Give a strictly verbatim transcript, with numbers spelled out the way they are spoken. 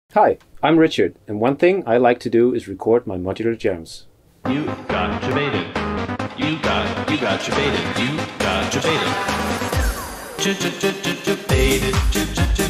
Hi, I'm Richard, and one thing I like to do is record my modular jams. You got your baited. You got, you got your baited. You got your baited. Ch ch ch ch ch baited. Ch ch ch